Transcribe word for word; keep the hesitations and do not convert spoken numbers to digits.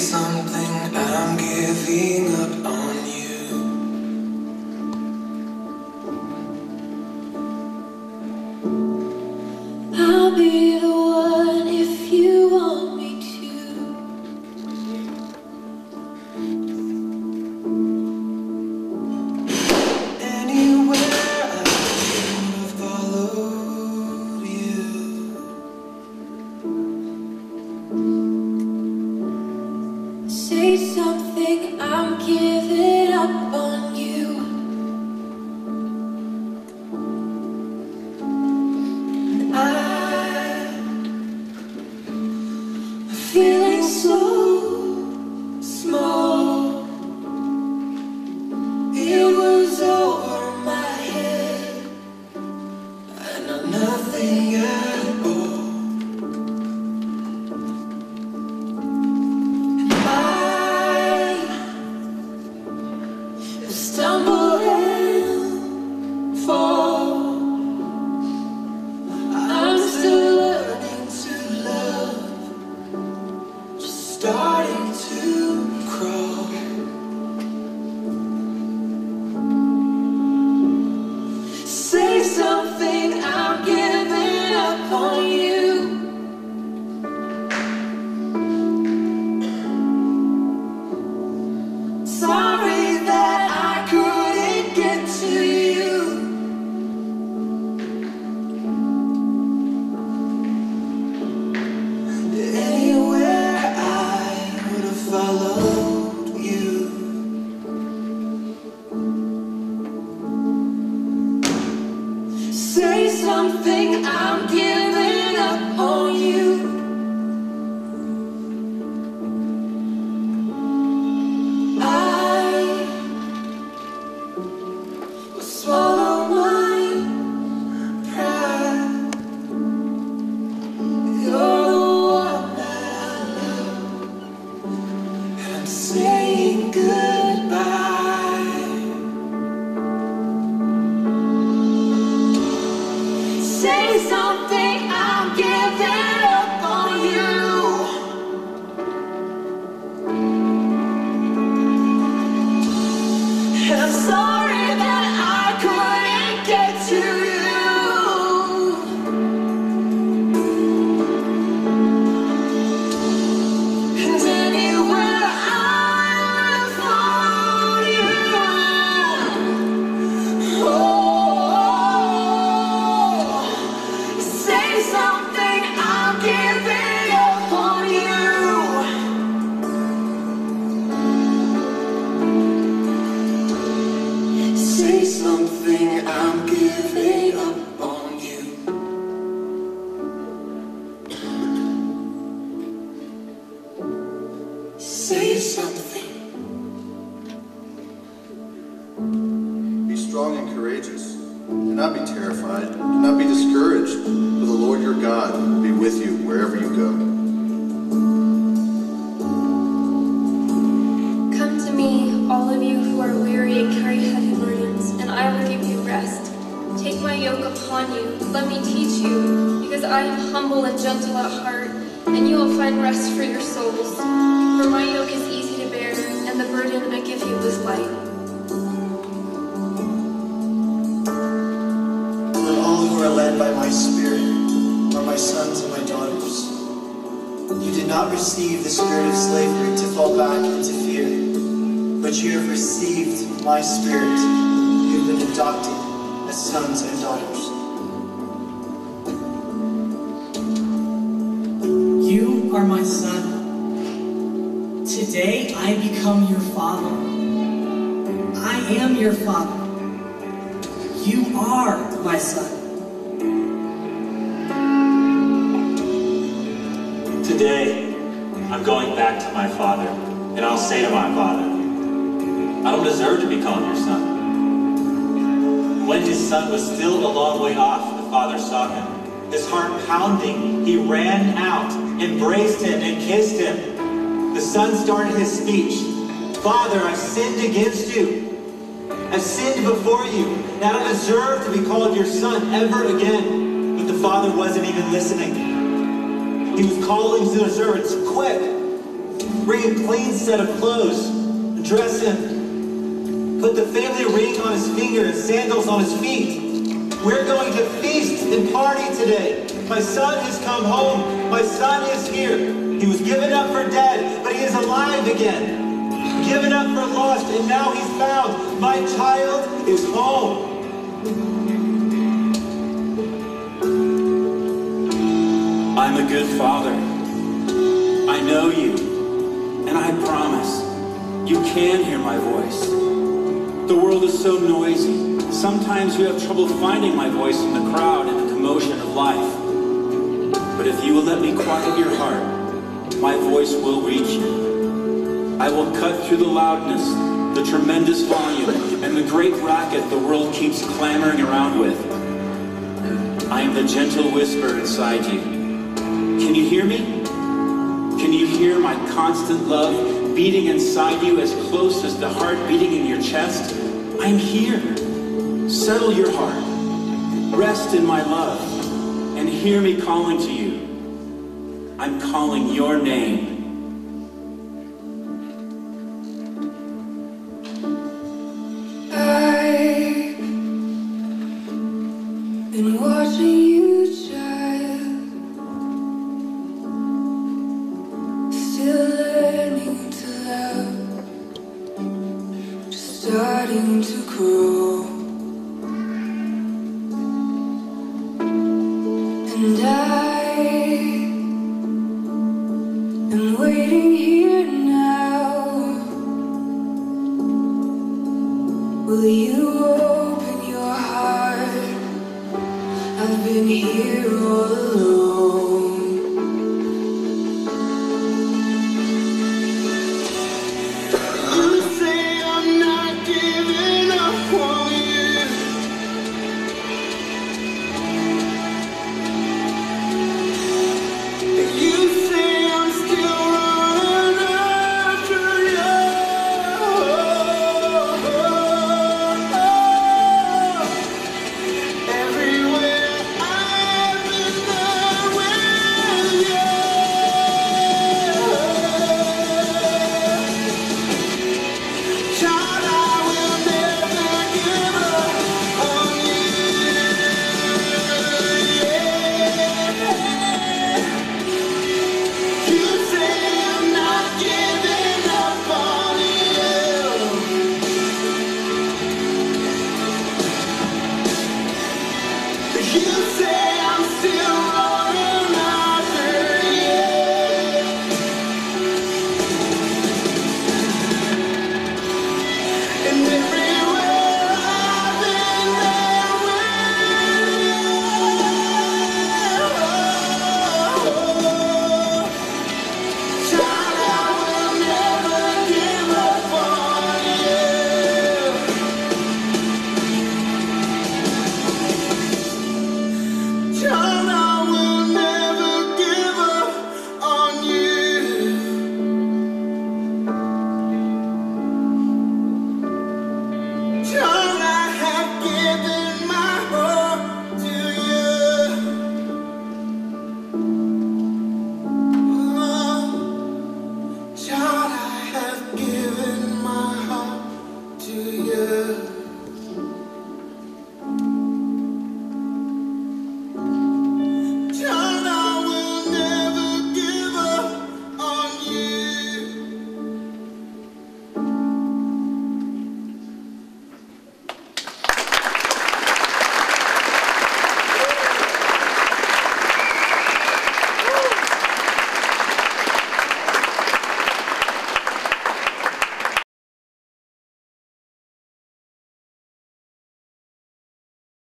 something, I'm giving up on you. I'll be the one if you want me to. Anywhere I would follow you. Say something, I'm giving up on you. Feeling so small. It was over my head. I know nothing at all. I stumble and fall. I'm still learning to love. Starting to crawl. Say something, I'm giving up on you. Sorry that I couldn't get to you. Anywhere I would have followed you. Say something, I'm giving up on you. I will swallow my pride. You're the one that I love. I'm saying goodbye. Say something, I'm giving up on you. I'm sorry that I couldn't get to you. And anywhere I found you. Oh, say something, I'm giving up on you. Say something, I'm giving up on you. Say something. Be strong and courageous. Do not be terrified. Do not be discouraged. For the Lord your God will be with you wherever you go. Come to me, all of you who are weary and carry heavy burdens, and I will give you rest. Take my yoke upon you. Let me teach you, because I am humble and gentle at heart, and you will find rest for your souls. For my yoke is easy to bear, and the burden I give you is light. For all who are led by my Spirit are my sons and my daughters. You did not receive the spirit of slavery to fall back into fear, but you have received my Spirit. You have been adopted as sons and daughters. You are my son. Today I become your father. I am your father. You are my son. Today, I'm going back to my father, and I'll say to my father, I don't deserve to be called your son. When his son was still a long way off, the father saw him. His heart pounding, he ran out, embraced him, and kissed him. The son started his speech. Father, I've sinned against you. I've sinned before you, and I don't deserve to be called your son ever again. But the father wasn't even listening. He was calling to the servants, quick, bring a clean set of clothes, dress him, put the family ring on his finger and sandals on his feet. We're going to feast and party today. My son has come home. My son is here. He was given up for dead, but he is alive again. Given up for lost, and now he's found. My child is home. I'm a good father. I know you, and I promise you can hear my voice. The world is so noisy. Sometimes you have trouble finding my voice in the crowd and the commotion of life. But if you will let me quiet your heart, my voice will reach you. I will cut through the loudness, the tremendous volume, and the great racket the world keeps clamoring around with. I am the gentle whisper inside you. Can you hear me? Can you hear my constant love beating inside you as close as the heart beating in your chest? I'm here. Settle your heart. Rest in my love. And hear me calling to you. I'm calling your name. I've been watching you, child, still learning to love, just starting to grow. And I am waiting here now. Will you open your heart? I've been here all alone.